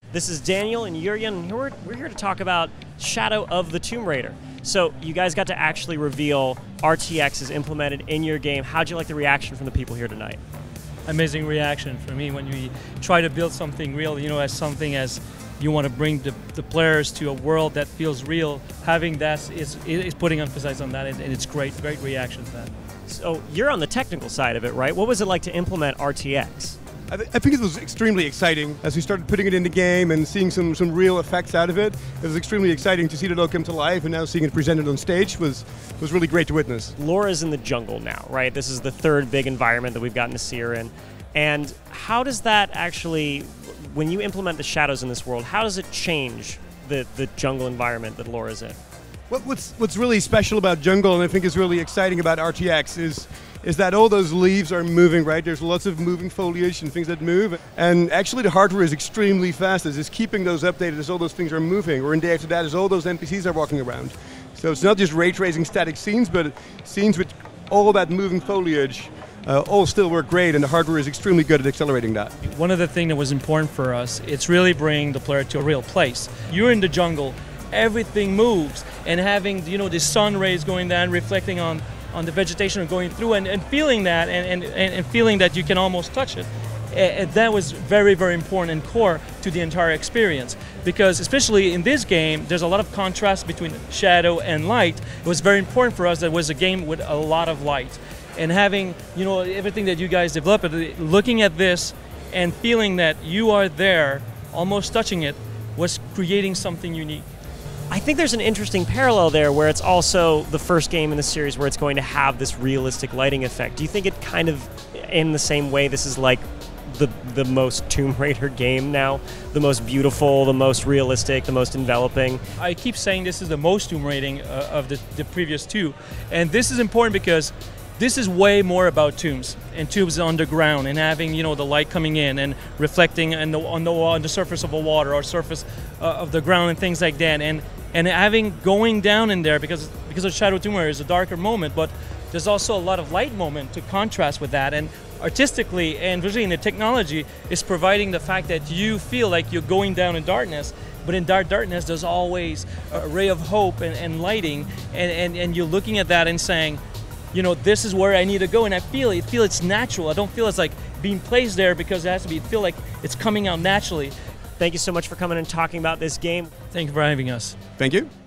This is Daniel and Yurian, and we're here to talk about Shadow of the Tomb Raider. So you guys got to actually reveal RTX is implemented in your game. How'd you like the reaction from the people here tonight? Amazing reaction for me when we try to build something real, as something as you want to bring the players to a world that feels real. Having that is putting emphasis on that, and it's great reaction to that. So you're on the technical side of it, right? What was it like to implement RTX? I think it was extremely exciting as we started putting it in the game and seeing some real effects out of it. It was extremely exciting to see it all come to life, and now seeing it presented on stage was really great to witness. Lara's in the jungle now, right? This is the third big environment that we've gotten to see her in. And how does that actually, when you implement the shadows in this world, how does it change the jungle environment that Lara's in? What's really special about jungle, and I think is really exciting about RTX, is that all those leaves are moving, right? There's lots of moving foliage and things that move. And actually the hardware is extremely fast. It's just keeping those updated as all those things are moving. Or in day after that as all those NPCs are walking around. So it's not just ray tracing static scenes, but scenes with all that moving foliage all still work great, and the hardware is extremely good at accelerating that. One of the things that was important for us, it's really bringing the player to a real place. You're in the jungle, everything moves, and having the sun rays going down, reflecting on the vegetation going through, and feeling that, and feeling that you can almost touch it. And that was very, very important and core to the entire experience, because especially in this game, there's a lot of contrast between shadow and light. It was very important for us that it was a game with a lot of light. And having everything that you guys developed, looking at this and feeling that you are there, almost touching it, was creating something unique. I think there's an interesting parallel there where it's also the first game in the series where it's going to have this realistic lighting effect. Do you think it kind of, in the same way, this is like the most Tomb Raider game now? The most beautiful, the most realistic, the most enveloping? I keep saying this is the most Tomb Raider of the previous two. And this is important because this is way more about tombs and tombs underground, and having the light coming in and reflecting on the surface of the water or surface of the ground and things like that, and having going down in there because of Shadow of Tomb Raider is a darker moment, but there's also a lot of light moment to contrast with that, and artistically and visually in the technology is providing the fact that you feel like you're going down in darkness, but in darkness there's always a ray of hope and lighting, and you're looking at that and saying, this is where I need to go, and I feel it's natural. I don't feel it's like being placed there because it has to be. I feel like it's coming out naturally. Thank you so much for coming and talking about this game. Thank you for having us. Thank you.